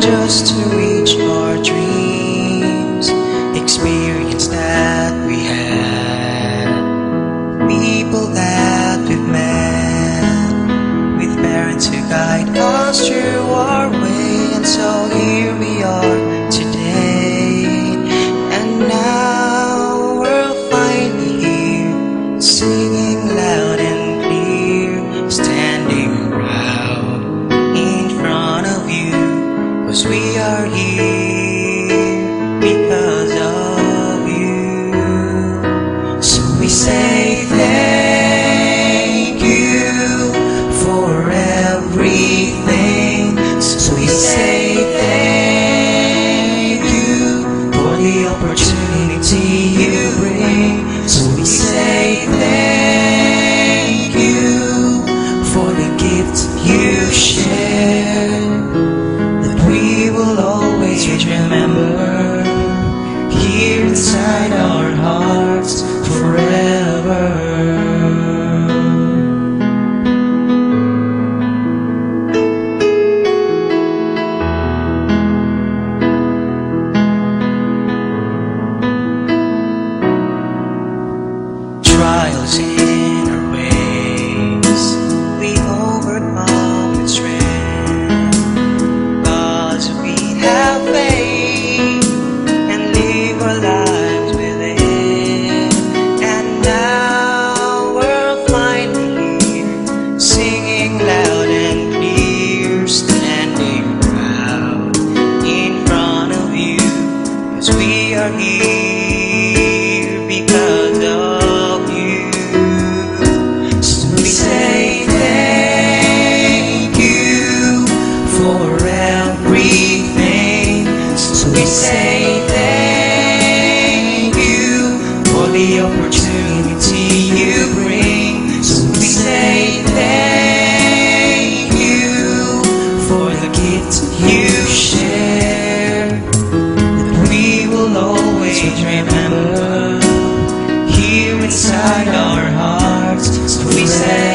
just to reach our dreams, experience that we had, people that we've met, with parents who guide us through our way. And so here we are today, and now we're finally here, singing loud and clear, standing proud in front of you, 'cause we are here because of you. So we say thank you for everything. So we say thank you for the opportunity you bring. So we say thank you for the gift you share, that we will always remember here inside our hearts forever. Trials in our ways, we overcome with strength, 'cause we have faith and live our lives with it. And now we're finally here, singing loud and clear, standing proud in front of you, 'cause we are here because of everything. So we say thank you for the opportunity you bring. So we say thank you for the gift you share, that we will always remember here inside our hearts. So we say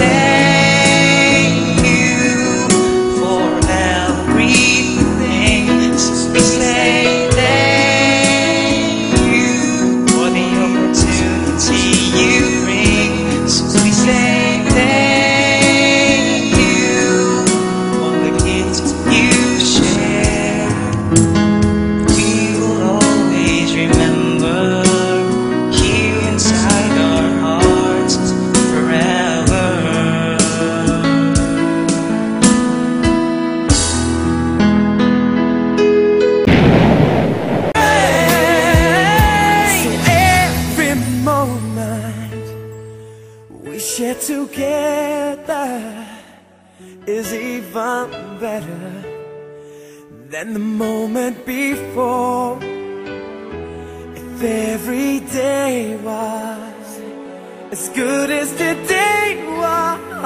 we share together is even better than the moment before. If every day was as good as today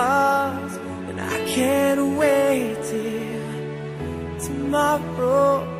was, then I can't wait till tomorrow.